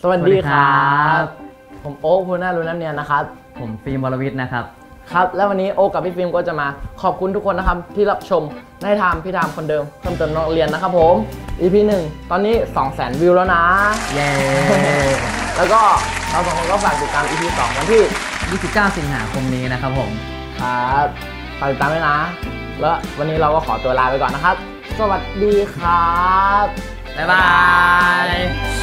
สวัสดีครับผมโอ๊ค พูน่ารู้น้ำเนียนนะครับผมฟิล์มวรวิทย์นะครับครับแล้ววันนี้โอ๊คกับพี่ฟิล์มก็จะมาขอบคุณทุกคนนะครับที่รับชมในไทม์พี่ไทม์คนเดิมเพิ่มเติมน้องเรียนนะครับผม EP 1ตอนนี้ 200,000 วิวแล้วนะเย้แล้วก็เราสองคนก็ฝากติดตาม EP 2วันที่ 29 สิงหาคมนี้นะครับผมครับฝากติดตามด้วยนะแล้ววันนี้เราก็ขอตัวลาไปก่อนนะครับสวัสดีครับบ๊ายบาย